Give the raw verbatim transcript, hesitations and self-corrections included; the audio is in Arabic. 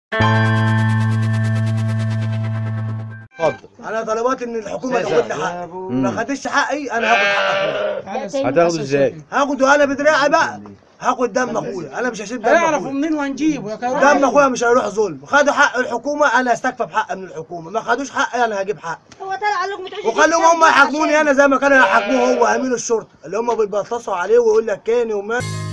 اتفضل. انا طلبات ان الحكومه تاخد لي حقي، ما خدتش حقي انا هاخد حق اخويا. هتاخده ازاي؟ هاخده انا بدراعي بقى، هاخد دم اخويا، انا مش هسيب دم هيعرفوا اخويا. منين وهنجيبه يا كريم؟ دم اخويا مش هيروح ظلم. خدوا حق الحكومه انا هستكفى بحق من الحكومه، ما خدوش حقي انا هجيب حق. هو طلع قال لكم ما تعيشوش وخليهم هم يحاكموني انا زي ما كانوا يحاكموه هو امين الشرطه اللي هم بيبطسوا عليه ويقول لك كاني وما